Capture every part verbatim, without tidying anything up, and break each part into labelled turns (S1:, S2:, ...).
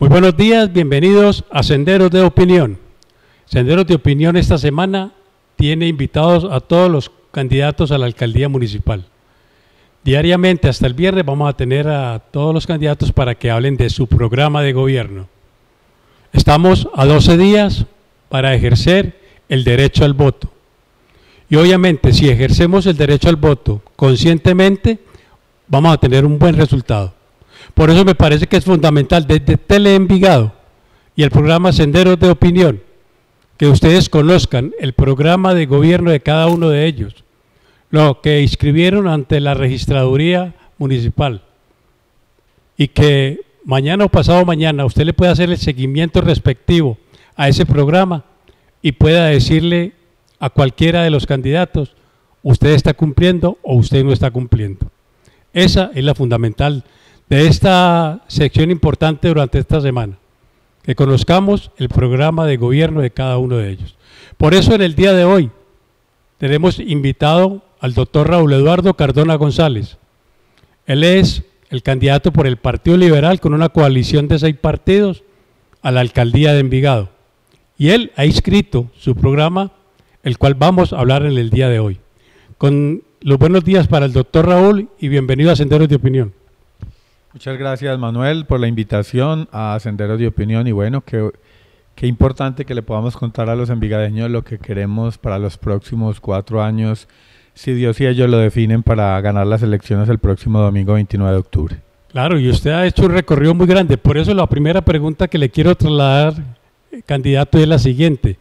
S1: Muy buenos días, bienvenidos a Senderos de Opinión. Senderos de Opinión esta semana tiene invitados a todos los candidatos a la alcaldía municipal. Diariamente hasta el viernes vamos a tener a todos los candidatos para que hablen de su programa de gobierno. Estamos a doce días para ejercer el derecho al voto. Y obviamente si ejercemos el derecho al voto conscientemente, vamos a tener un buen resultado. Por eso me parece que es fundamental desde Tele Envigado y el programa Senderos de Opinión, que ustedes conozcan el programa de gobierno de cada uno de ellos, lo que inscribieron ante la registraduría municipal, y que mañana o pasado mañana usted le pueda hacer el seguimiento respectivo a ese programa y pueda decirle a cualquiera de los candidatos, usted está cumpliendo o usted no está cumpliendo. Esa es la fundamental de esta sección importante durante esta semana, que conozcamos el programa de gobierno de cada uno de ellos. Por eso en el día de hoy tenemos invitado al doctor Raúl Eduardo Cardona González. Él es el candidato por el Partido Liberal con una coalición de seis partidos a la alcaldía de Envigado. Y él ha inscrito su programa, el cual vamos a hablar en el día de hoy. Con los buenos días para el doctor Raúl y bienvenido a Senderos de Opinión.
S2: Muchas gracias, Manuel, por la invitación a Senderos de Opinión, y bueno, qué, qué importante que le podamos contar a los envigadeños lo que queremos para los próximos cuatro años, si Dios y ellos lo definen, para ganar las elecciones el próximo domingo veintinueve de octubre.
S1: Claro, y usted ha hecho un recorrido muy grande, por eso la primera pregunta que le quiero trasladar, candidato, es la siguiente.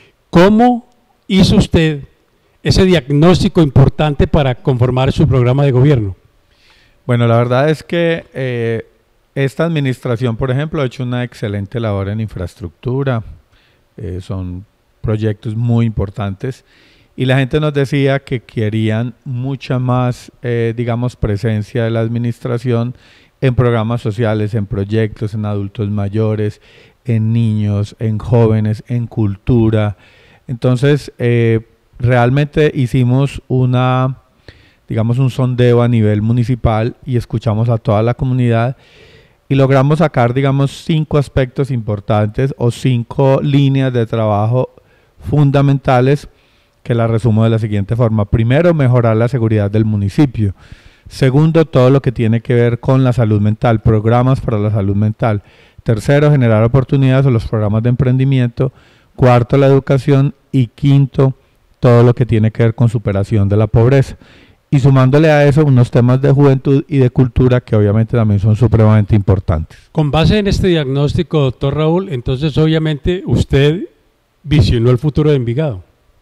S1: ¿Cómo hizo usted ese diagnóstico importante para conformar su programa de gobierno?
S2: Bueno, la verdad es que eh, esta administración, por ejemplo, ha hecho una excelente labor en infraestructura, eh, son proyectos muy importantes, y la gente nos decía que querían mucha más, eh, digamos, presencia de la administración en programas sociales, en proyectos, en adultos mayores, en niños, en jóvenes, en cultura. Entonces, eh, realmente hicimos una... digamos un sondeo a nivel municipal y escuchamos a toda la comunidad y logramos sacar, digamos, cinco aspectos importantes o cinco líneas de trabajo fundamentales que la resumo de la siguiente forma. Primero, mejorar la seguridad del municipio. Segundo, todo lo que tiene que ver con la salud mental, programas para la salud mental. Tercero, generar oportunidades o los programas de emprendimiento. Cuarto, la educación. Y quinto, todo lo que tiene que ver con superación de la pobreza. Y sumándole a eso unos temas de juventud y de cultura que obviamente también son supremamente importantes.
S1: Con base en este diagnóstico, doctor Raúl, entonces obviamente usted visionó el futuro de Envigado.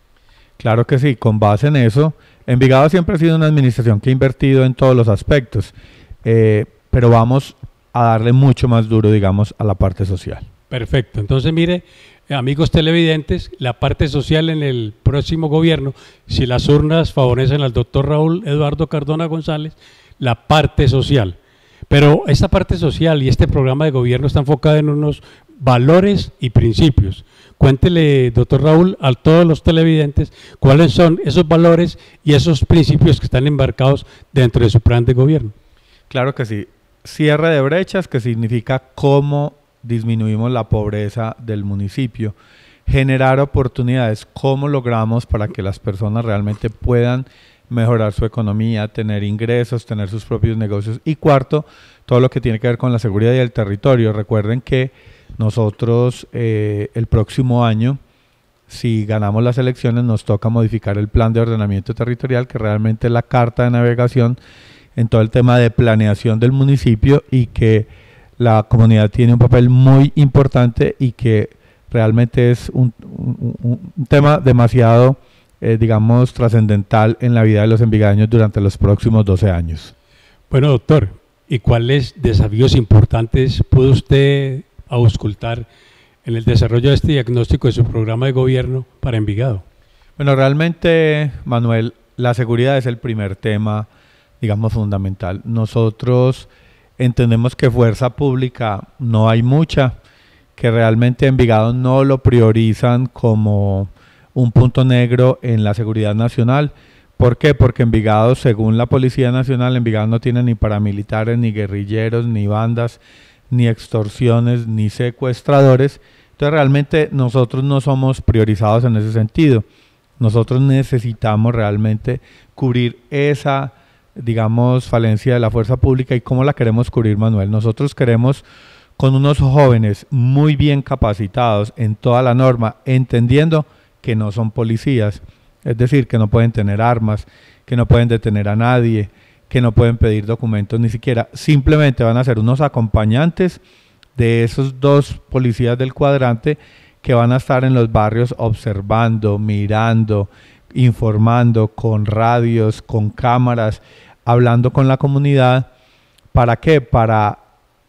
S2: Claro que sí, con base en eso, Envigado siempre ha sido una administración que ha invertido en todos los aspectos, eh, pero vamos a darle mucho más duro, digamos, a la parte social.
S1: Perfecto, entonces mire, amigos televidentes, la parte social en el próximo gobierno, si las urnas favorecen al doctor Raúl Eduardo Cardona González, la parte social. Pero esta parte social y este programa de gobierno está enfocado en unos valores y principios. Cuéntele, doctor Raúl, a todos los televidentes cuáles son esos valores y esos principios que están embarcados dentro de su plan de gobierno.
S2: Claro que sí. Cierre de brechas, que significa cómo disminuimos la pobreza del municipio, generar oportunidades, cómo logramos para que las personas realmente puedan mejorar su economía, tener ingresos, tener sus propios negocios, y cuarto, todo lo que tiene que ver con la seguridad y el territorio. Recuerden que nosotros eh, el próximo año, si ganamos las elecciones, nos toca modificar el plan de ordenamiento territorial, que realmente es la carta de navegación en todo el tema de planeación del municipio, y que la comunidad tiene un papel muy importante y que realmente es un, un, un tema demasiado, eh, digamos, trascendental en la vida de los envigadeños durante los próximos doce años.
S1: Bueno, doctor, ¿y cuáles desafíos importantes puede usted auscultar en el desarrollo de este diagnóstico de su programa de gobierno para Envigado?
S2: Bueno, realmente, Manuel, la seguridad es el primer tema, digamos, fundamental. Nosotros entendemos que fuerza pública no hay mucha, que realmente Envigado no lo priorizan como un punto negro en la seguridad nacional. ¿Por qué? Porque Envigado, según la Policía Nacional, Envigado no tiene ni paramilitares, ni guerrilleros, ni bandas. ni extorsiones, ni secuestradores. Entonces realmente nosotros no somos priorizados en ese sentido. Nosotros necesitamos realmente cubrir esa, digamos, falencia de la fuerza pública. ¿Y cómo la queremos cubrir, Manuel? Nosotros queremos con unos jóvenes muy bien capacitados en toda la norma, entendiendo que no son policías, es decir, que no pueden tener armas, que no pueden detener a nadie, que no pueden pedir documentos ni siquiera, simplemente van a ser unos acompañantes de esos dos policías del cuadrante que van a estar en los barrios observando, mirando, informando con radios, con cámaras, hablando con la comunidad. ¿Para qué? Para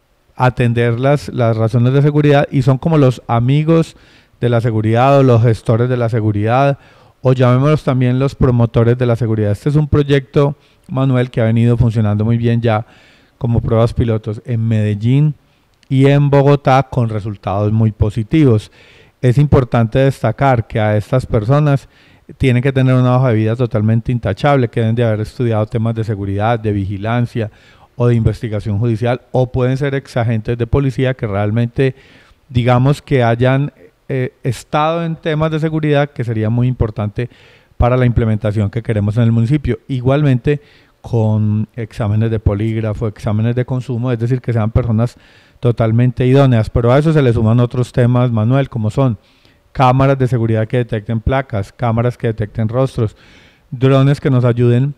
S2: atender las, las razones de seguridad, y son como los amigos de la seguridad o los gestores de la seguridad, o llamémoslos también los promotores de la seguridad. Este es un proyecto, Manuel, que ha venido funcionando muy bien ya como pruebas pilotos en Medellín y en Bogotá con resultados muy positivos. Es importante destacar que a estas personas tienen que tener una hoja de vida totalmente intachable, que deben de haber estudiado temas de seguridad, de vigilancia o de investigación judicial, o pueden ser exagentes de policía que realmente, digamos, que hayan eh, estado en temas de seguridad, que sería muy importante para la implementación que queremos en el municipio. Igualmente con exámenes de polígrafo, exámenes de consumo, es decir, que sean personas totalmente idóneas. Pero a eso se le suman otros temas, Manuel, como son cámaras de seguridad que detecten placas, cámaras que detecten rostros, drones que nos ayuden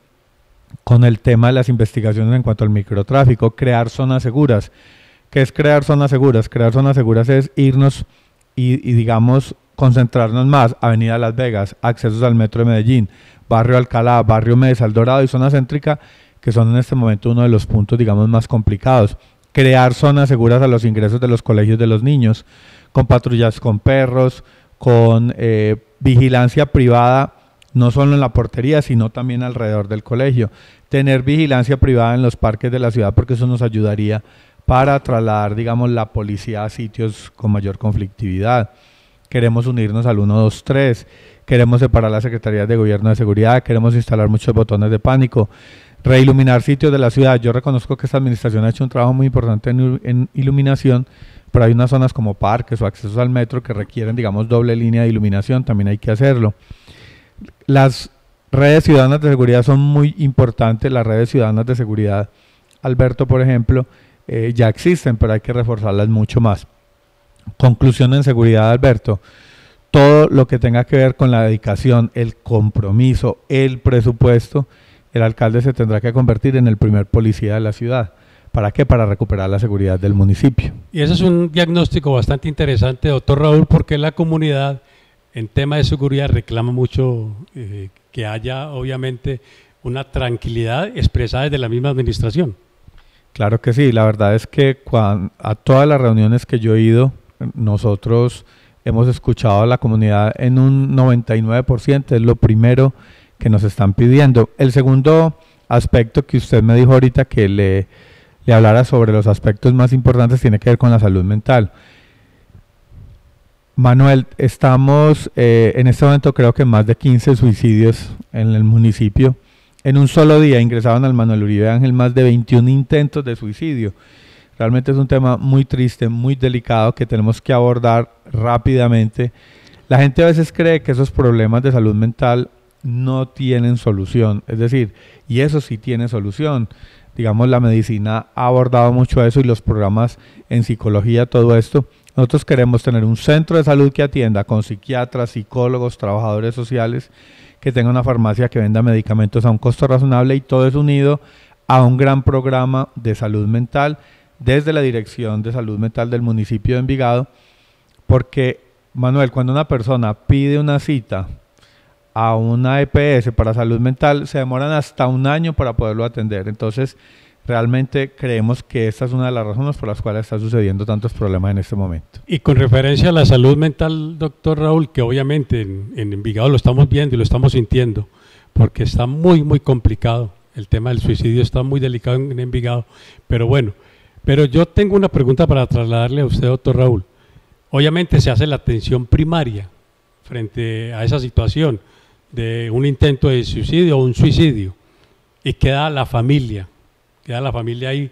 S2: con el tema de las investigaciones en cuanto al microtráfico, crear zonas seguras. ¿Qué es crear zonas seguras? Crear zonas seguras es irnos y, y digamos, concentrarnos más. Avenida Las Vegas, accesos al metro de Medellín, barrio Alcalá, barrio Mesa, El Dorado y zona céntrica, que son en este momento uno de los puntos, digamos, más complicados. Crear zonas seguras a los ingresos de los colegios de los niños, con patrullas con perros, con eh, vigilancia privada, no solo en la portería, sino también alrededor del colegio. Tener vigilancia privada en los parques de la ciudad, porque eso nos ayudaría para trasladar, digamos, la policía a sitios con mayor conflictividad. Queremos unirnos al uno dos tres, queremos separar las secretarías de gobierno de seguridad, queremos instalar muchos botones de pánico, reiluminar sitios de la ciudad. Yo reconozco que esta administración ha hecho un trabajo muy importante en, en iluminación, pero hay unas zonas como parques o accesos al metro que requieren, digamos, doble línea de iluminación, también hay que hacerlo. Las redes ciudadanas de seguridad son muy importantes. Las redes ciudadanas de seguridad, Alberto, por ejemplo, eh, ya existen, pero hay que reforzarlas mucho más. Conclusión en seguridad, Alberto: todo lo que tenga que ver con la dedicación, el compromiso, el presupuesto, el alcalde se tendrá que convertir en el primer policía de la ciudad. ¿Para qué? Para recuperar la seguridad del municipio.
S1: Y ese es un diagnóstico bastante interesante, doctor Raúl, porque la comunidad en tema de seguridad reclama mucho eh, que haya obviamente una tranquilidad expresada desde la misma administración.
S2: Claro que sí, la verdad es que cuando, a todas las reuniones que yo he ido, nosotros hemos escuchado a la comunidad en un noventa y nueve por ciento, es lo primero que nos están pidiendo. El segundo aspecto que usted me dijo ahorita que le, le hablara sobre los aspectos más importantes tiene que ver con la salud mental. Manuel, estamos eh, en este momento creo que más de quince suicidios en el municipio. En un solo día ingresaban al Manuel Uribe Ángel más de veintiún intentos de suicidio. Realmente es un tema muy triste, muy delicado, que tenemos que abordar rápidamente. La gente a veces cree que esos problemas de salud mental no tienen solución, es decir, y eso sí tiene solución. Digamos, la medicina ha abordado mucho eso y los programas en psicología, todo esto. Nosotros queremos tener un centro de salud que atienda con psiquiatras, psicólogos, trabajadores sociales, que tenga una farmacia que venda medicamentos a un costo razonable, y todo es unido a un gran programa de salud mental desde la Dirección de Salud Mental del municipio de Envigado, porque, Manuel, cuando una persona pide una cita a una E P S para salud mental, se demoran hasta un año para poderlo atender. Entonces, realmente creemos que esta es una de las razones por las cuales está sucediendo tantos problemas en este momento.
S1: Y con referencia a la salud mental, doctor Raúl, que obviamente en, en Envigado lo estamos viendo y lo estamos sintiendo, porque está muy, muy complicado. El tema del suicidio está muy delicado en, en Envigado. Pero bueno, pero yo tengo una pregunta para trasladarle a usted, doctor Raúl. Obviamente se hace la atención primaria frente a esa situación de un intento de suicidio o un suicidio, y queda la familia. Queda la familia ahí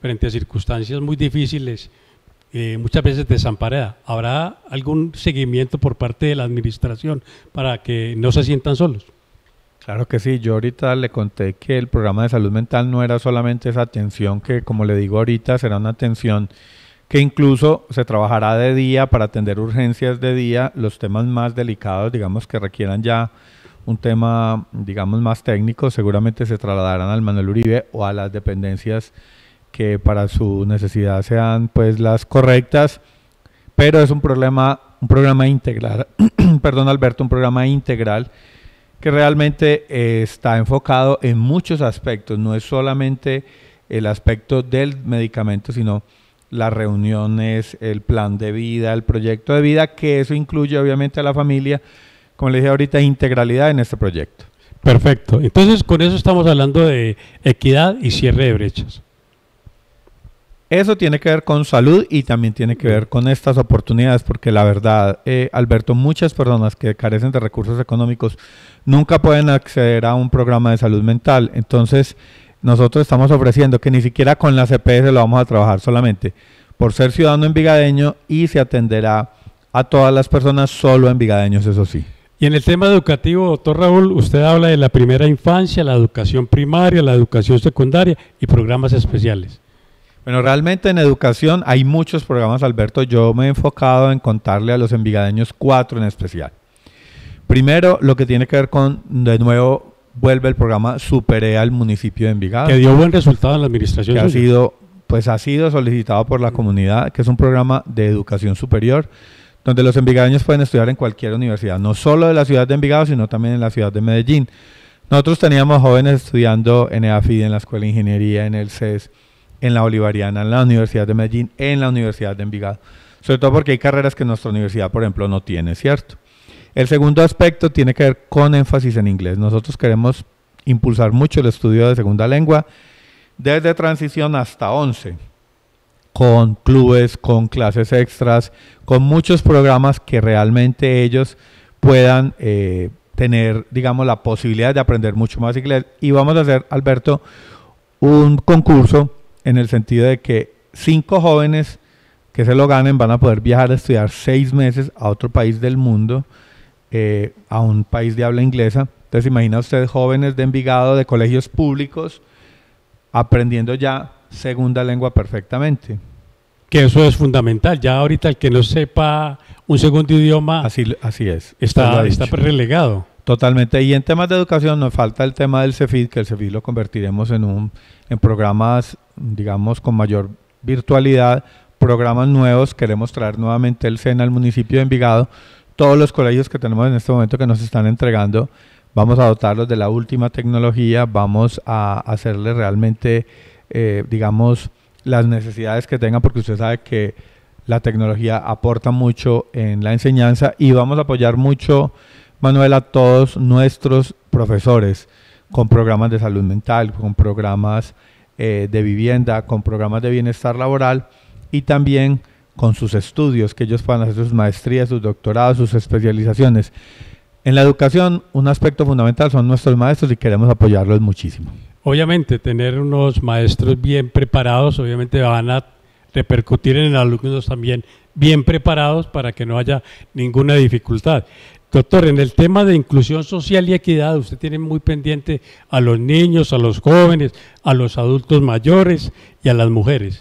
S1: frente a circunstancias muy difíciles, eh, muchas veces desamparada. ¿Habrá algún seguimiento por parte de la administración para que no se sientan solos?
S2: Claro que sí, yo ahorita le conté que el programa de salud mental no era solamente esa atención que, como le digo ahorita, será una atención que incluso se trabajará de día para atender urgencias de día, los temas más delicados, digamos, que requieran ya un tema, digamos, más técnico, seguramente se trasladarán al Manuel Uribe o a las dependencias que para su necesidad sean pues las correctas, pero es un problema, un programa integral, perdón Alberto, un programa integral que realmente eh, está enfocado en muchos aspectos, no es solamente el aspecto del medicamento, sino las reuniones, el plan de vida, el proyecto de vida, que eso incluye obviamente a la familia, como le dije ahorita, integralidad en este proyecto.
S1: Perfecto, entonces con eso estamos hablando de equidad y cierre de brechas.
S2: Eso tiene que ver con salud y también tiene que ver con estas oportunidades, porque la verdad, eh, Alberto, muchas personas que carecen de recursos económicos nunca pueden acceder a un programa de salud mental. Entonces, nosotros estamos ofreciendo que ni siquiera con la C P S lo vamos a trabajar, solamente por ser ciudadano envigadeño, y se atenderá a todas las personas, solo envigadeños, eso sí.
S1: Y en el tema educativo, doctor Raúl, usted habla de la primera infancia, la educación primaria, la educación secundaria y programas especiales.
S2: Bueno, realmente en educación hay muchos programas, Alberto. Yo me he enfocado en contarle a los envigadeños cuatro en especial. Primero, lo que tiene que ver con, de nuevo, vuelve el programa Superé al municipio de Envigado.
S1: Que dio buen resultado en la administración.
S2: Que ha sido, pues ha sido solicitado por la comunidad, que es un programa de educación superior, donde los envigadeños pueden estudiar en cualquier universidad, no solo de la ciudad de Envigado, sino también en la ciudad de Medellín. Nosotros teníamos jóvenes estudiando en EAFID, en la Escuela de Ingeniería, en el C E S, en la Bolivariana, en la Universidad de Medellín, en la Universidad de Envigado. Sobre todo porque hay carreras que nuestra universidad, por ejemplo, no tiene, ¿cierto? El segundo aspecto tiene que ver con énfasis en inglés. Nosotros queremos impulsar mucho el estudio de segunda lengua, desde transición hasta once, con clubes, con clases extras, con muchos programas que realmente ellos puedan eh, tener, digamos, la posibilidad de aprender mucho más inglés. Y vamos a hacer, Alberto, un concurso en el sentido de que cinco jóvenes que se lo ganen van a poder viajar a estudiar seis meses a otro país del mundo, eh, a un país de habla inglesa. Entonces imagina usted jóvenes de Envigado, de colegios públicos, aprendiendo ya segunda lengua perfectamente.
S1: Que eso es fundamental. Ya ahorita el que no sepa un segundo idioma
S2: así, así es,
S1: está, está relegado.
S2: Totalmente. Y en temas de educación nos falta el tema del CEFID, que el CEFID lo convertiremos en un en programas, digamos, con mayor virtualidad, programas nuevos. Queremos traer nuevamente el SENA al municipio de Envigado. Todos los colegios que tenemos en este momento que nos están entregando, vamos a dotarlos de la última tecnología, vamos a hacerle realmente, eh, digamos, las necesidades que tengan, porque usted sabe que la tecnología aporta mucho en la enseñanza, y vamos a apoyar mucho, Manuel, a todos nuestros profesores con programas de salud mental, con programas eh, de vivienda, con programas de bienestar laboral, y también con sus estudios, que ellos puedan hacer sus maestrías, sus doctorados, sus especializaciones. En la educación, un aspecto fundamental son nuestros maestros y queremos apoyarlos muchísimo.
S1: Obviamente, tener unos maestros bien preparados, obviamente van a repercutir en alumnos también bien preparados para que no haya ninguna dificultad. Doctor, en el tema de inclusión social y equidad, usted tiene muy pendiente a los niños, a los jóvenes, a los adultos mayores y a las mujeres.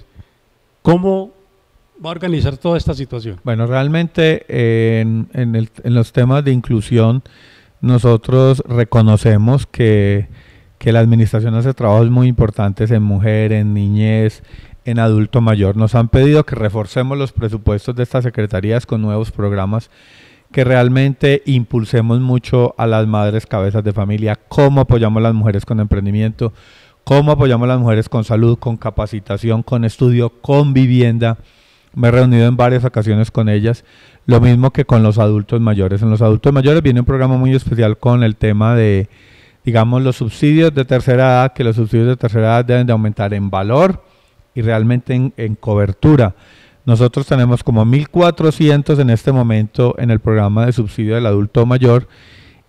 S1: ¿Cómo va a organizar toda esta situación?
S2: Bueno, realmente eh, en, en, el, en los temas de inclusión nosotros reconocemos que, que la administración hace trabajos muy importantes en mujer, en niñez, en adulto mayor. Nos han pedido que reforcemos los presupuestos de estas secretarías con nuevos programas, que realmente impulsemos mucho a las madres cabezas de familia, cómo apoyamos a las mujeres con emprendimiento, cómo apoyamos a las mujeres con salud, con capacitación, con estudio, con vivienda. Me he reunido en varias ocasiones con ellas, lo mismo que con los adultos mayores. En los adultos mayores viene un programa muy especial con el tema de, digamos, los subsidios de tercera edad, que los subsidios de tercera edad deben de aumentar en valor y realmente en, en cobertura. Nosotros tenemos como mil cuatrocientos en este momento en el programa de subsidio del adulto mayor,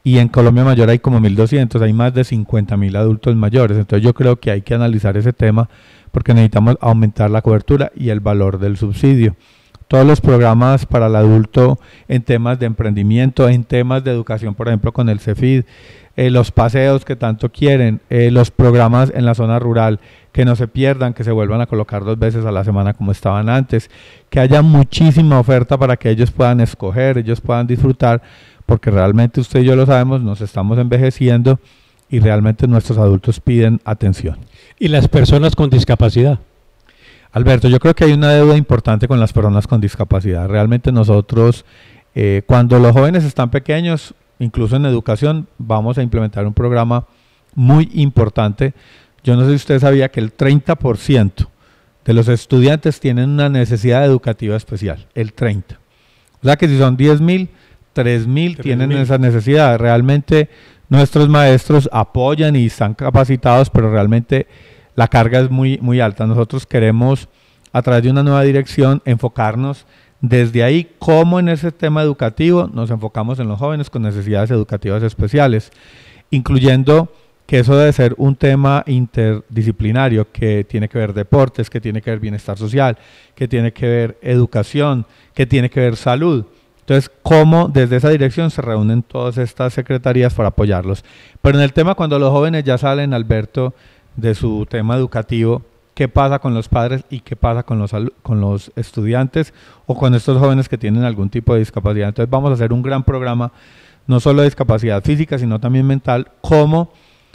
S2: y en Colombia Mayor hay como mil doscientos, hay más de cincuenta mil adultos mayores. Entonces yo creo que hay que analizar ese tema porque necesitamos aumentar la cobertura y el valor del subsidio. Todos los programas para el adulto en temas de emprendimiento, en temas de educación, por ejemplo con el CEFID, eh, los paseos que tanto quieren, eh, los programas en la zona rural, que no se pierdan, que se vuelvan a colocar dos veces a la semana como estaban antes, que haya muchísima oferta para que ellos puedan escoger, ellos puedan disfrutar, porque realmente usted y yo lo sabemos, nos estamos envejeciendo y realmente nuestros adultos piden atención.
S1: ¿Y las personas con discapacidad?
S2: Alberto, yo creo que hay una deuda importante con las personas con discapacidad. Realmente nosotros, eh, cuando los jóvenes están pequeños, incluso en educación, vamos a implementar un programa muy importante. Yo no sé si usted sabía que el treinta por ciento de los estudiantes tienen una necesidad educativa especial, el treinta por ciento. O sea que si son diez mil, tres mil tienen esa necesidad. Realmente nuestros maestros apoyan y están capacitados, pero realmente la carga es muy, muy alta. Nosotros queremos, a través de una nueva dirección, enfocarnos desde ahí, cómo en ese tema educativo nos enfocamos en los jóvenes con necesidades educativas especiales, incluyendo que eso debe ser un tema interdisciplinario que tiene que ver deportes, que tiene que ver bienestar social, que tiene que ver educación, que tiene que ver salud. Entonces, cómo desde esa dirección se reúnen todas estas secretarías para apoyarlos. Pero en el tema, cuando los jóvenes ya salen, Alberto, de su tema educativo, ¿qué pasa con los padres y qué pasa con los, con los estudiantes o con estos jóvenes que tienen algún tipo de discapacidad? Entonces vamos a hacer un gran programa, no solo de discapacidad física, sino también mental, cómo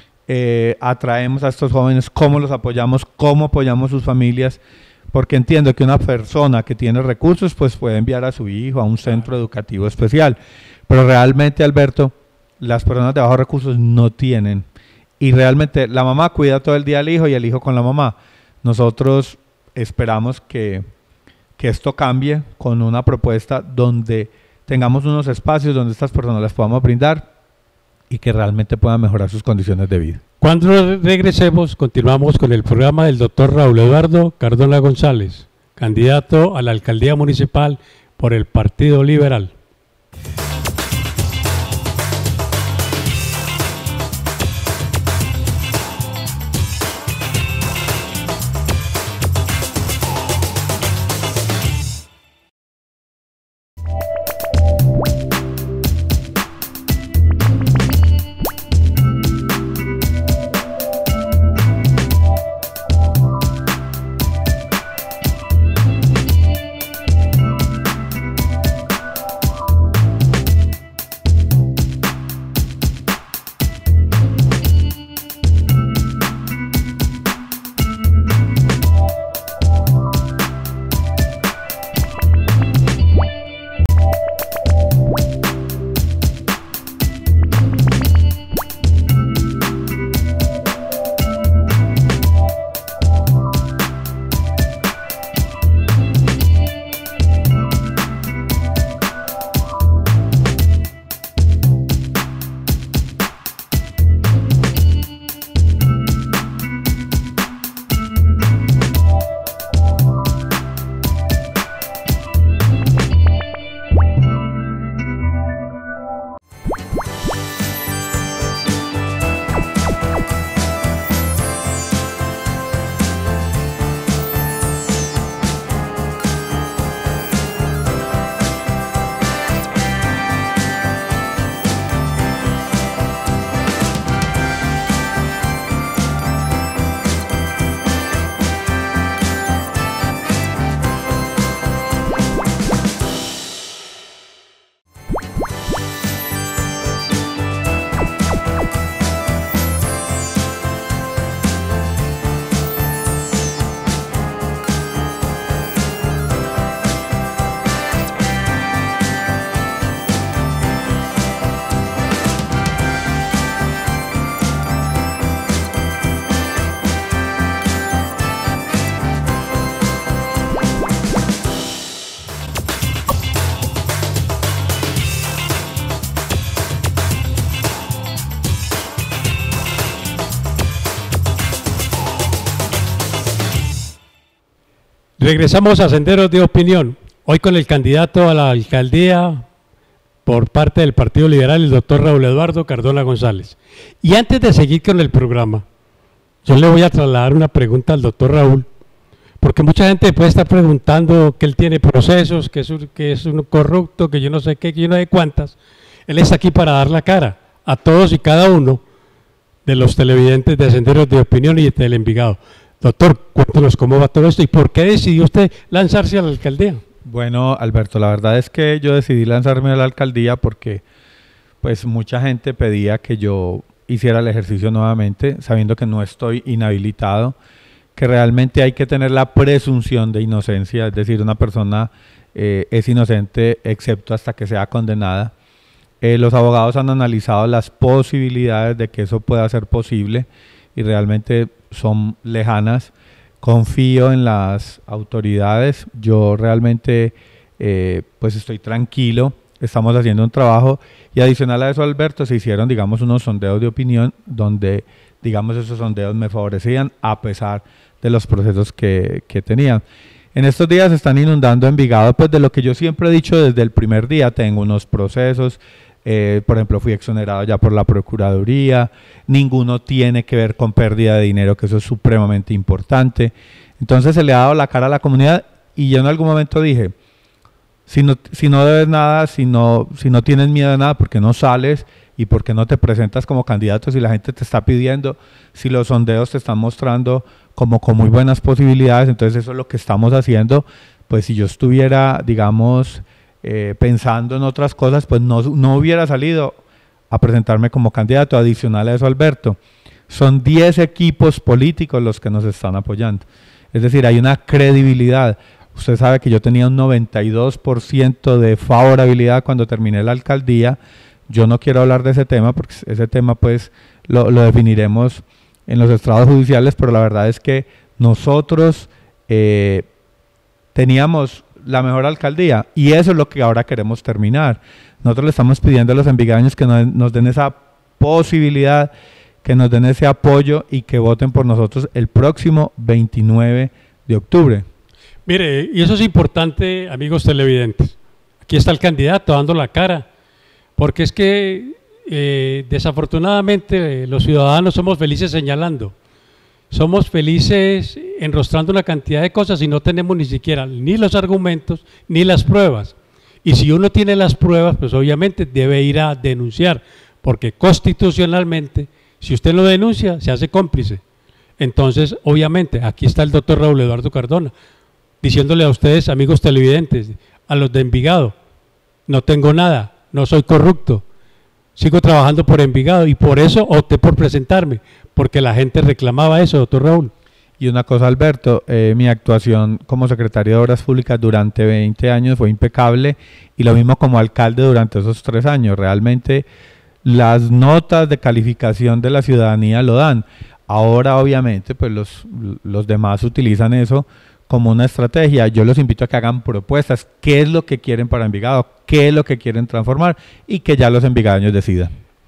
S2: eh, atraemos a estos jóvenes, cómo los apoyamos, cómo apoyamos sus familias, porque entiendo que una persona que tiene recursos pues puede enviar a su hijo a un centro educativo especial, pero realmente, Alberto, las personas de bajos recursos no tienen, y realmente la mamá cuida todo el día al hijo y el hijo con la mamá. Nosotros esperamos que, que esto cambie con una propuesta donde tengamos unos espacios donde estas personas las podamos brindar y que realmente puedan mejorar sus condiciones de vida.
S1: Cuando regresemos, continuamos con el programa del doctor Raúl Eduardo Cardona González, candidato a la alcaldía municipal por el Partido Liberal. Regresamos a Senderos de Opinión, hoy con el candidato a la alcaldía por parte del Partido Liberal, el doctor Raúl Eduardo Cardona González. Y antes de seguir con el programa, yo le voy a trasladar una pregunta al doctor Raúl, porque mucha gente puede estar preguntando que él tiene procesos, que es un, que es un corrupto, que yo no sé qué, que yo no sé cuántas. Él está aquí para dar la cara a todos y cada uno de los televidentes de Senderos de Opinión y del Envigado. Doctor, cuéntanos cómo va todo esto y por qué decidió usted lanzarse a la alcaldía.
S2: Bueno, Alberto, la verdad es que yo decidí lanzarme a la alcaldía porque pues mucha gente pedía que yo hiciera el ejercicio nuevamente, sabiendo que no estoy inhabilitado, que realmente hay que tener la presunción de inocencia, es decir, una persona eh, es inocente excepto hasta que sea condenada. Eh, los abogados han analizado las posibilidades de que eso pueda ser posible y realmente son lejanas. Confío en las autoridades, yo realmente eh, pues estoy tranquilo, estamos haciendo un trabajo y adicional a eso, Alberto, se hicieron digamos unos sondeos de opinión donde digamos esos sondeos me favorecían a pesar de los procesos que, que tenían. En estos días están inundando Envigado pues de lo que yo siempre he dicho desde el primer día, tengo unos procesos. Eh, por ejemplo, fui exonerado ya por la Procuraduría, ninguno tiene que ver con pérdida de dinero, que eso es supremamente importante. Entonces se le ha dado la cara a la comunidad y yo en algún momento dije, si no, si no debes nada, si no, si no tienes miedo de nada, ¿por qué no sales y por qué no te presentas como candidato si la gente te está pidiendo, si los sondeos te están mostrando como con muy buenas posibilidades? Entonces eso es lo que estamos haciendo. Pues si yo estuviera, digamos, Eh, pensando en otras cosas, pues no, no hubiera salido a presentarme como candidato. Adicional a eso, Alberto, son diez equipos políticos los que nos están apoyando. Es decir, hay una credibilidad. Usted sabe que yo tenía un noventa y dos por ciento de favorabilidad cuando terminé la alcaldía. Yo no quiero hablar de ese tema porque ese tema pues lo, lo definiremos en los estrados judiciales, pero la verdad es que nosotros eh, teníamos la mejor alcaldía y eso es lo que ahora queremos terminar. Nosotros le estamos pidiendo a los envigadeños que nos, nos den esa posibilidad, que nos den ese apoyo y que voten por nosotros el próximo veintinueve de octubre.
S1: Mire, y eso es importante, amigos televidentes. Aquí está el candidato dando la cara, porque es que eh, desafortunadamente eh, los ciudadanos somos felices señalando. Somos felices enrostrando una cantidad de cosas y no tenemos ni siquiera ni los argumentos ni las pruebas. Y si uno tiene las pruebas, pues obviamente debe ir a denunciar, porque constitucionalmente, si usted no denuncia, se hace cómplice. Entonces, obviamente, aquí está el doctor Raúl Eduardo Cardona, diciéndole a ustedes, amigos televidentes, a los de Envigado, no tengo nada, no soy corrupto, sigo trabajando por Envigado y por eso opté por presentarme, porque la gente reclamaba eso, doctor Raúl.
S2: Y una cosa, Alberto, eh, mi actuación como secretario de Obras Públicas durante veinte años fue impecable y lo mismo como alcalde durante esos tres años. Realmente las notas de calificación de la ciudadanía lo dan. Ahora obviamente pues los, los demás utilizan eso como una estrategia. Yo los invito a que hagan propuestas, qué es lo que quieren para Envigado, qué es lo que quieren transformar y que ya los envigadeños decidan.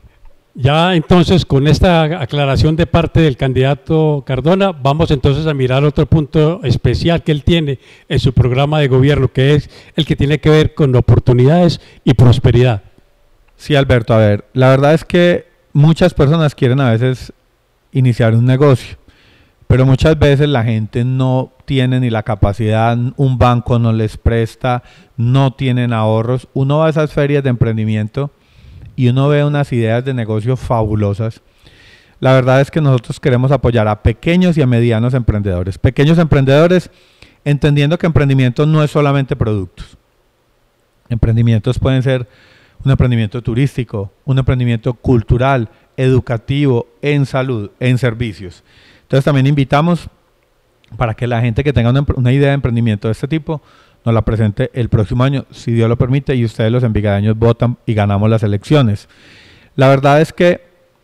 S1: Ya entonces con esta aclaración de parte del candidato Cardona, vamos entonces a mirar otro punto especial que él tiene en su programa de gobierno, que es el que tiene que ver con oportunidades y prosperidad.
S2: Sí, Alberto, a ver, la verdad es que muchas personas quieren a veces iniciar un negocio, pero muchas veces la gente no tiene ni la capacidad, un banco no les presta, no tienen ahorros. Uno va a esas ferias de emprendimiento y uno ve unas ideas de negocio fabulosas. La verdad es que nosotros queremos apoyar a pequeños y a medianos emprendedores. Pequeños emprendedores, entendiendo que emprendimiento no es solamente productos. Emprendimientos pueden ser un emprendimiento turístico, un emprendimiento cultural, educativo, en salud, en servicios. Entonces también invitamos para que la gente que tenga una, una idea de emprendimiento de este tipo nos la presente el próximo año, si Dios lo permite, y ustedes los envigadeños votan y ganamos las elecciones. La verdad es que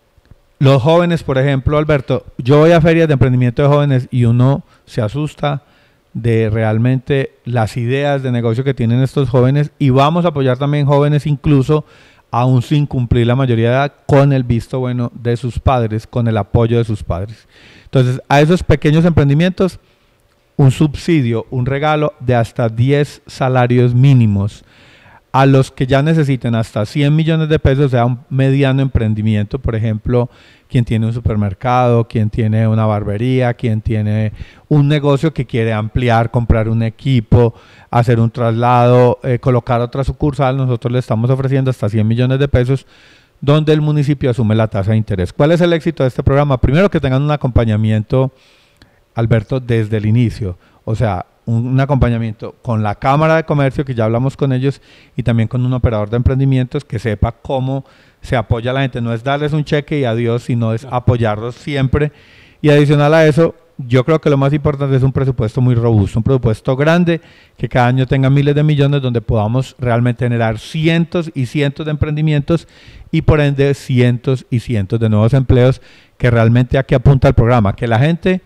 S2: los jóvenes, por ejemplo, Alberto, yo voy a ferias de emprendimiento de jóvenes y uno se asusta de realmente las ideas de negocio que tienen estos jóvenes, y vamos a apoyar también jóvenes incluso aún sin cumplir la mayoría de edad, con el visto bueno de sus padres, con el apoyo de sus padres. Entonces, a esos pequeños emprendimientos, un subsidio, un regalo de hasta diez salarios mínimos. a los que ya necesiten hasta cien millones de pesos, sea un mediano emprendimiento, por ejemplo, quien tiene un supermercado, quien tiene una barbería, quien tiene un negocio que quiere ampliar, comprar un equipo, hacer un traslado, eh, colocar otra sucursal, nosotros le estamos ofreciendo hasta cien millones de pesos, donde el municipio asume la tasa de interés. ¿Cuál es el éxito de este programa? Primero, que tengan un acompañamiento, Alberto, desde el inicio, o sea, un, un acompañamiento con la Cámara de Comercio, que ya hablamos con ellos, y también con un operador de emprendimientos que sepa cómo se apoya a la gente. No es darles un cheque y adiós, sino es apoyarlos siempre. Y adicional a eso, yo creo que lo más importante es un presupuesto muy robusto, un presupuesto grande, que cada año tenga miles de millones, donde podamos realmente generar cientos y cientos de emprendimientos y por ende cientos y cientos de nuevos empleos, que realmente aquí apunta el programa, que la gente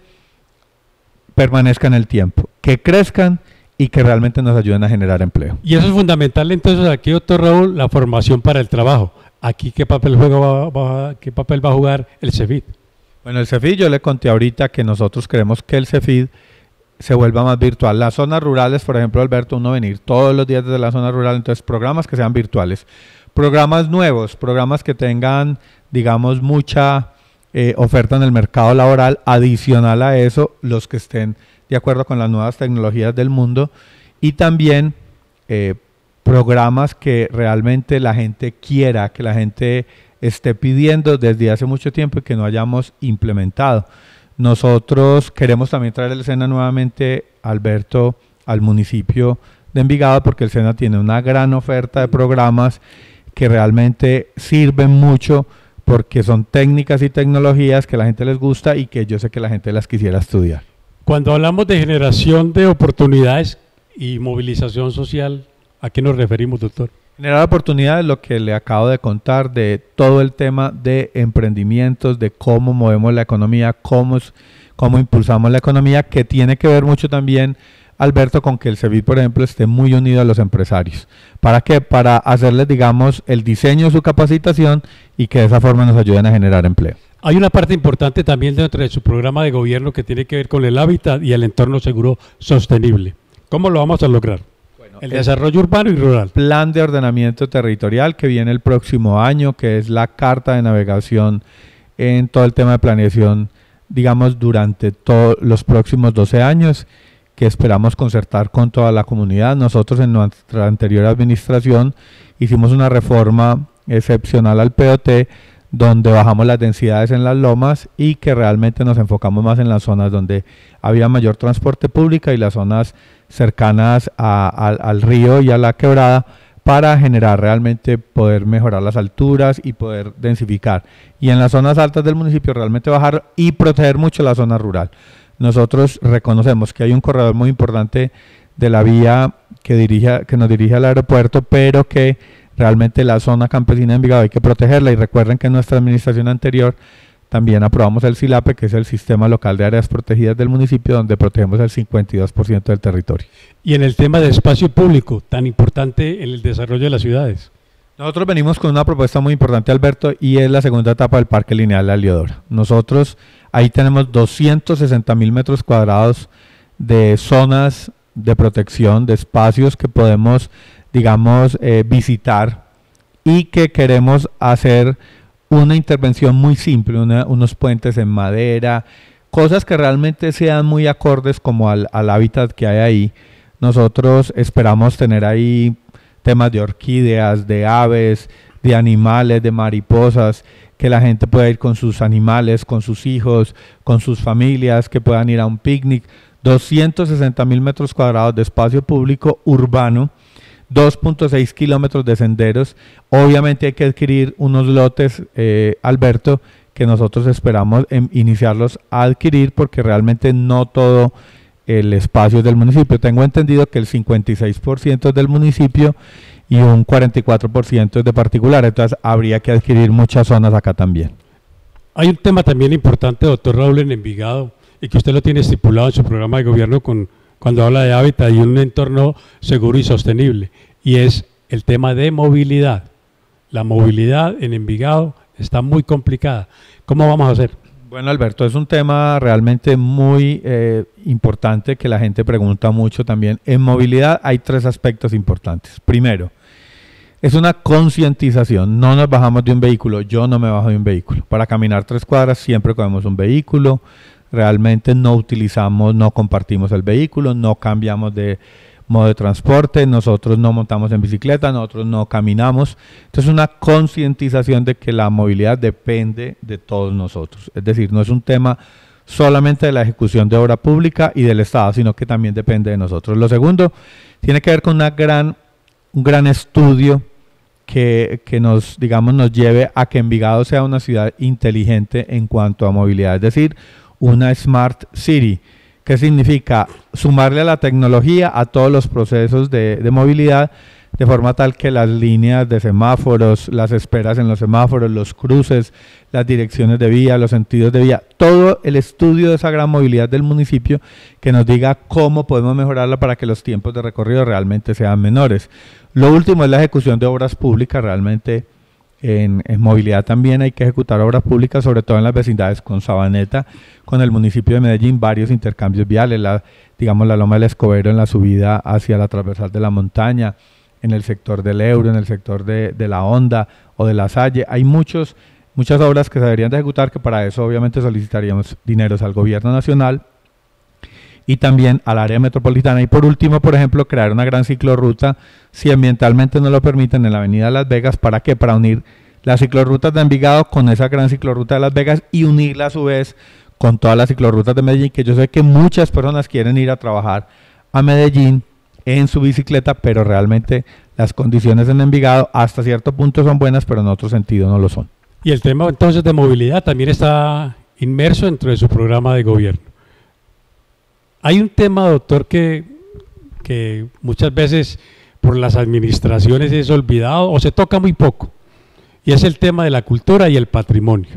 S2: permanezca en el tiempo, que crezcan y que realmente nos ayuden a generar empleo.
S1: Y eso es fundamental entonces aquí, doctor Raúl, la formación para el trabajo. Aquí, ¿qué papel, juega, va, va, ¿qué papel va a jugar el CEFIT?
S2: Bueno, el CEFIT, yo le conté ahorita que nosotros queremos que el CEFIT se vuelva más virtual. Las zonas rurales, por ejemplo, Alberto, uno venir todos los días desde la zona rural, entonces programas que sean virtuales. Programas nuevos, programas que tengan, digamos, mucha eh, oferta en el mercado laboral, adicional a eso, los que estén de acuerdo con las nuevas tecnologías del mundo, y también eh, programas que realmente la gente quiera, que la gente esté pidiendo desde hace mucho tiempo y que no hayamos implementado. Nosotros queremos también traer el SENA nuevamente, Alberto, al municipio de Envigado, porque el SENA tiene una gran oferta de programas que realmente sirven mucho, porque son técnicas y tecnologías que a la gente les gusta y que yo sé que la gente las quisiera estudiar.
S1: Cuando hablamos de generación de oportunidades y movilización social, ¿a qué nos referimos, doctor?
S2: Generar oportunidades, lo que le acabo de contar, de todo el tema de emprendimientos, de cómo movemos la economía, cómo, cómo impulsamos la economía, que tiene que ver mucho también, Alberto, con que el CEFIT, por ejemplo, esté muy unido a los empresarios. ¿Para qué? Para hacerles, digamos, el diseño de su capacitación y que de esa forma nos ayuden a generar empleo.
S1: Hay una parte importante también dentro de su programa de gobierno que tiene que ver con el hábitat y el entorno seguro sostenible. ¿Cómo lo vamos a lograr? Bueno, el desarrollo urbano y rural.
S2: Plan de ordenamiento territorial que viene el próximo año, que es la carta de navegación en todo el tema de planeación, digamos, durante todos los próximos doce años, que esperamos concertar con toda la comunidad. Nosotros en nuestra anterior administración hicimos una reforma excepcional al P O T, donde bajamos las densidades en las lomas y que realmente nos enfocamos más en las zonas donde había mayor transporte público y las zonas cercanas a, a, al río y a la quebrada, para generar realmente poder mejorar las alturas y poder densificar. Y en las zonas altas del municipio realmente bajar y proteger mucho la zona rural. Nosotros reconocemos que hay un corredor muy importante de la vía que, dirige, que nos dirige al aeropuerto, pero que realmente la zona campesina de Envigado hay que protegerla. Y recuerden que en nuestra administración anterior también aprobamos el SILAPE, que es el Sistema Local de Áreas Protegidas del municipio, donde protegemos el cincuenta y dos por ciento del territorio.
S1: Y en el tema de espacio público, tan importante en el desarrollo de las ciudades.
S2: Nosotros venimos con una propuesta muy importante, Alberto, y es la segunda etapa del Parque Lineal La Liodora. Nosotros ahí tenemos doscientos sesenta mil metros cuadrados de zonas de protección, de espacios que podemos, digamos, eh, visitar, y que queremos hacer una intervención muy simple, una, unos puentes en madera, cosas que realmente sean muy acordes como al, al hábitat que hay ahí. Nosotros esperamos tener ahí temas de orquídeas, de aves, de animales, de mariposas, que la gente pueda ir con sus animales, con sus hijos, con sus familias, que puedan ir a un picnic. doscientos sesenta mil metros cuadrados de espacio público urbano, dos punto seis kilómetros de senderos. Obviamente hay que adquirir unos lotes, eh, Alberto, que nosotros esperamos en iniciarlos a adquirir, porque realmente no todo el espacio es del municipio. Tengo entendido que el cincuenta y seis por ciento es del municipio y un cuarenta y cuatro por ciento es de particular, entonces habría que adquirir muchas zonas acá también.
S1: Hay un tema también importante, doctor Raúl, en Envigado, y que usted lo tiene estipulado en su programa de gobierno con, cuando habla de hábitat y un entorno seguro y sostenible, y es el tema de movilidad. La movilidad en Envigado está muy complicada. ¿Cómo vamos a hacer?
S2: Bueno, Alberto, es un tema realmente muy eh, importante, que la gente pregunta mucho también. En movilidad hay tres aspectos importantes. Primero, es una concientización. No nos bajamos de un vehículo, yo no me bajo de un vehículo. Para caminar tres cuadras siempre cogemos un vehículo, realmente no utilizamos, no compartimos el vehículo, no cambiamos de modo de transporte, nosotros no montamos en bicicleta, nosotros no caminamos. Entonces una concientización de que la movilidad depende de todos nosotros. Es decir, no es un tema solamente de la ejecución de obra pública y del Estado, sino que también depende de nosotros. Lo segundo tiene que ver con una gran, un gran estudio que, que nos, digamos, nos lleve a que Envigado sea una ciudad inteligente en cuanto a movilidad, es decir, una Smart City. ¿Qué significa? Sumarle a la tecnología a todos los procesos de, de movilidad, de forma tal que las líneas de semáforos, las esperas en los semáforos, los cruces, las direcciones de vía, los sentidos de vía, todo el estudio de esa gran movilidad del municipio que nos diga cómo podemos mejorarla para que los tiempos de recorrido realmente sean menores. Lo último es la ejecución de obras públicas. Realmente en, en movilidad también hay que ejecutar obras públicas, sobre todo en las vecindades con Sabaneta, con el municipio de Medellín, varios intercambios viales, la, digamos la Loma del Escobedo en la subida hacia la transversal de la montaña, en el sector del Euro, en el sector de, de la Honda o de la Salle. Hay muchos, muchas obras que se deberían de ejecutar, que para eso obviamente solicitaríamos dineros al gobierno nacional y también al área metropolitana. Y por último, por ejemplo, crear una gran ciclorruta, si ambientalmente no lo permiten, en la avenida Las Vegas. ¿Para qué? Para unir las ciclorrutas de Envigado con esa gran ciclorruta de Las Vegas y unirla a su vez con todas las ciclorrutas de Medellín, que yo sé que muchas personas quieren ir a trabajar a Medellín en su bicicleta, pero realmente las condiciones en Envigado hasta cierto punto son buenas, pero en otro sentido no lo son.
S1: Y el tema entonces de movilidad también está inmerso dentro de su programa de gobierno. Hay un tema, doctor, que, que muchas veces por las administraciones es olvidado o se toca muy poco, y es el tema de la cultura y el patrimonio.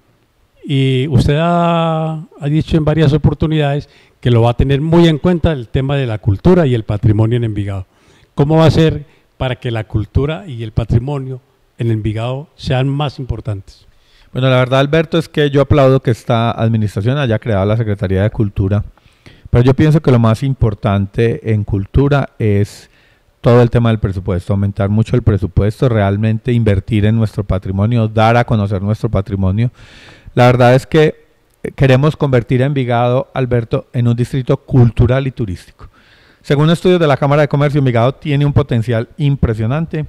S1: Y usted ha, ha dicho en varias oportunidades que lo va a tener muy en cuenta el tema de la cultura y el patrimonio en Envigado. ¿Cómo va a ser para que la cultura y el patrimonio en Envigado sean más importantes?
S2: Bueno, la verdad, Alberto, es que yo aplaudo que esta administración haya creado la Secretaría de Cultura, pero yo pienso que lo más importante en cultura es todo el tema del presupuesto, aumentar mucho el presupuesto, realmente invertir en nuestro patrimonio, dar a conocer nuestro patrimonio. La verdad es que queremos convertir a Envigado, Alberto, en un distrito cultural y turístico. Según estudios de la Cámara de Comercio, Envigado tiene un potencial impresionante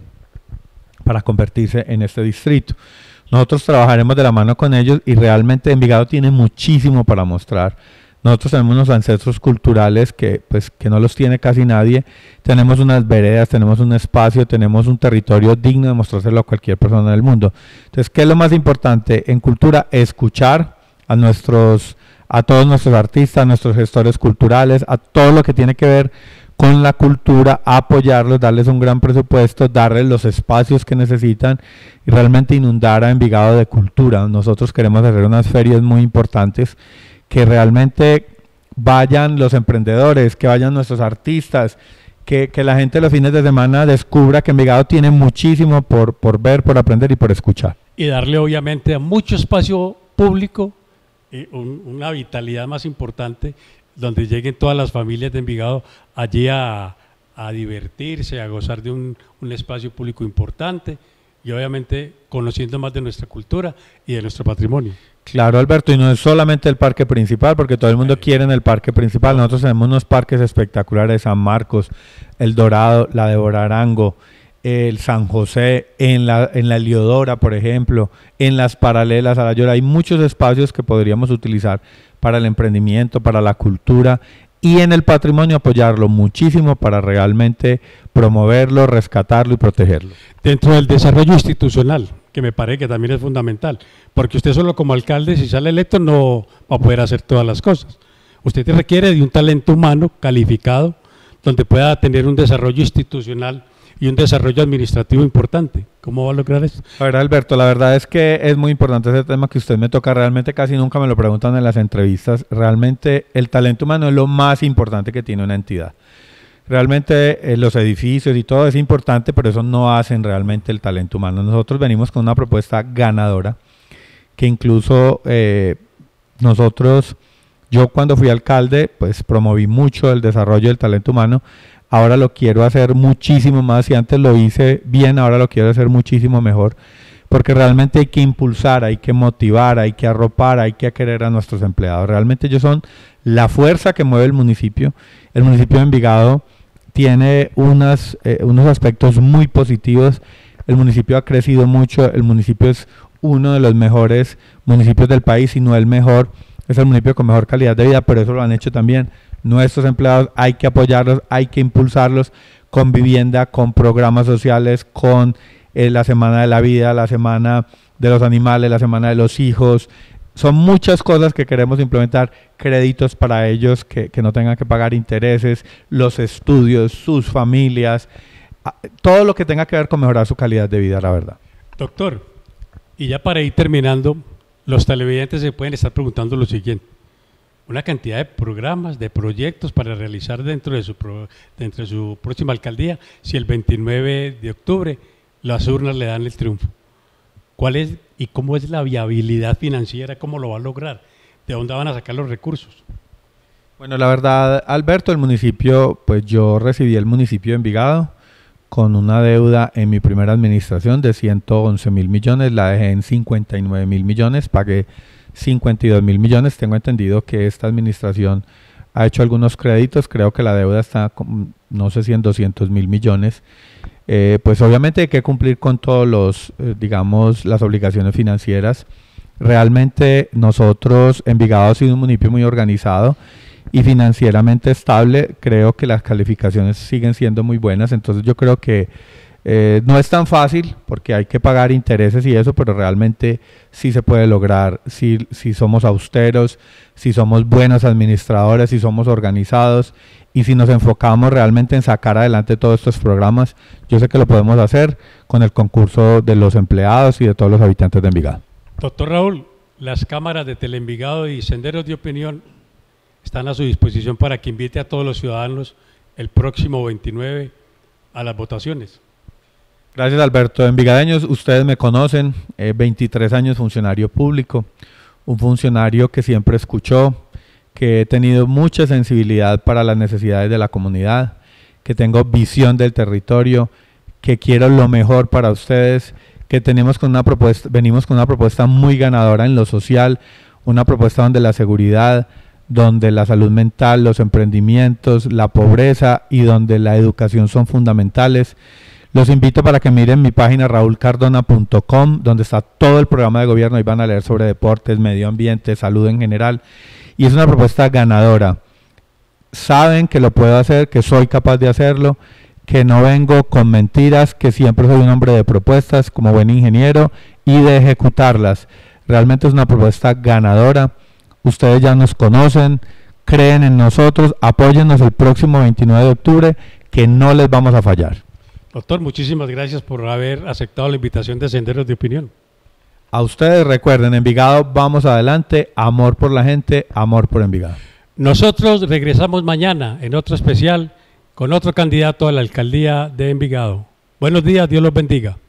S2: para convertirse en este distrito. Nosotros trabajaremos de la mano con ellos y realmente Envigado tiene muchísimo para mostrar. Nosotros tenemos unos ancestros culturales que, pues, que no los tiene casi nadie. Tenemos unas veredas, tenemos un espacio, tenemos un territorio digno de mostrárselo a cualquier persona del mundo. Entonces, ¿qué es lo más importante en cultura? Escuchar a nuestros, a todos nuestros artistas, a nuestros gestores culturales, a todo lo que tiene que ver con la cultura, apoyarlos, darles un gran presupuesto, darles los espacios que necesitan y realmente inundar a Envigado de cultura. Nosotros queremos hacer unas ferias muy importantes, que realmente vayan los emprendedores, que vayan nuestros artistas, que, que la gente los fines de semana descubra que Envigado tiene muchísimo por, por ver, por aprender y por escuchar.
S1: Y darle obviamente a mucho espacio público eh, un, una vitalidad más importante, donde lleguen todas las familias de Envigado allí a, a divertirse, a gozar de un, un espacio público importante y obviamente conociendo más de nuestra cultura y de nuestro patrimonio.
S2: Claro, Alberto, y no es solamente el parque principal, porque todo el mundo quiere en el parque principal. Nosotros tenemos unos parques espectaculares, San Marcos, El Dorado, la de Borarango, el San José, en la, en la Heliodora, por ejemplo, en las paralelas a la Llora. Hay muchos espacios que podríamos utilizar para el emprendimiento, para la cultura y en el patrimonio apoyarlo muchísimo para realmente promoverlo, rescatarlo y protegerlo.
S1: Dentro del desarrollo institucional, que me parece que también es fundamental, porque usted solo como alcalde, si sale electo, no va a poder hacer todas las cosas. Usted requiere de un talento humano calificado, donde pueda tener un desarrollo institucional y un desarrollo administrativo importante. ¿Cómo va a lograr esto?
S2: A ver, Alberto, la verdad es que es muy importante ese tema que usted me toca. Realmente casi nunca me lo preguntan en las entrevistas. Realmente el talento humano es lo más importante que tiene una entidad. Realmente eh, los edificios y todo es importante, pero eso no hacen realmente el talento humano. Nosotros venimos con una propuesta ganadora, que incluso eh, nosotros, yo cuando fui alcalde, pues promoví mucho el desarrollo del talento humano. ahora lo quiero hacer muchísimo más. Si antes lo hice bien, ahora lo quiero hacer muchísimo mejor, porque realmente hay que impulsar, hay que motivar, hay que arropar, hay que querer a nuestros empleados. Realmente ellos son la fuerza que mueve el municipio. El municipio de Envigado tiene unas, eh, unos aspectos muy positivos. El municipio ha crecido mucho, el municipio es uno de los mejores municipios del país, si no el mejor, es el municipio con mejor calidad de vida, pero eso lo han hecho también nuestros empleados. Hay que apoyarlos, hay que impulsarlos con vivienda, con programas sociales, con eh, la Semana de la Vida, la Semana de los Animales, la Semana de los Hijos. Son muchas cosas que queremos implementar, créditos para ellos que, que no tengan que pagar intereses, los estudios, sus familias, todo lo que tenga que ver con mejorar su calidad de vida, la verdad.
S1: Doctor, y ya para ir terminando, los televidentes se pueden estar preguntando lo siguiente: una cantidad de programas, de proyectos para realizar dentro de su, pro, dentro de su próxima alcaldía, si el veintinueve de octubre las urnas le dan el triunfo. ¿Cuál es y cómo es la viabilidad financiera? ¿Cómo lo va a lograr? ¿De dónde van a sacar los recursos?
S2: Bueno, la verdad, Alberto, el municipio, pues yo recibí el municipio de Envigado con una deuda en mi primera administración de ciento once mil millones, la dejé en cincuenta y nueve mil millones, pagué cincuenta y dos mil millones. Tengo entendido que esta administración ha hecho algunos créditos, creo que la deuda está, no sé si en doscientos mil millones. Eh, pues obviamente hay que cumplir con todos los, eh, digamos, las obligaciones financieras. Realmente nosotros, Envigado ha sido un municipio muy organizado y financieramente estable. Creo que las calificaciones siguen siendo muy buenas, entonces yo creo que eh, no es tan fácil porque hay que pagar intereses y eso, pero realmente sí se puede lograr si, si somos austeros, si somos buenos administradores, si somos organizados y si nos enfocamos realmente en sacar adelante todos estos programas. Yo sé que lo podemos hacer con el concurso de los empleados y de todos los habitantes de Envigado.
S1: Doctor Raúl, las cámaras de Teleenvigado y Senderos de Opinión están a su disposición para que invite a todos los ciudadanos el próximo veintinueve a las votaciones.
S2: Gracias, Alberto. Envigadeños, ustedes me conocen, eh, veintitrés años funcionario público, un funcionario que siempre escuchó, que he tenido mucha sensibilidad para las necesidades de la comunidad, que tengo visión del territorio, que quiero lo mejor para ustedes, que tenemos con una propuesta, venimos con una propuesta muy ganadora en lo social, una propuesta donde la seguridad, donde la salud mental, los emprendimientos, la pobreza y donde la educación son fundamentales. Los invito para que miren mi página raúl cardona punto com, donde está todo el programa de gobierno. Ahí van a leer sobre deportes, medio ambiente, salud en general. Y es una propuesta ganadora. Saben que lo puedo hacer, que soy capaz de hacerlo, que no vengo con mentiras, que siempre soy un hombre de propuestas como buen ingeniero y de ejecutarlas. Realmente es una propuesta ganadora. Ustedes ya nos conocen, creen en nosotros, apóyennos el próximo veintinueve de octubre, que no les vamos a fallar.
S1: Doctor, muchísimas gracias por haber aceptado la invitación de Senderos de Opinión.
S2: A ustedes recuerden, Envigado, vamos adelante, amor por la gente, amor por Envigado.
S1: Nosotros regresamos mañana en otro especial con otro candidato a la alcaldía de Envigado. Buenos días, Dios los bendiga.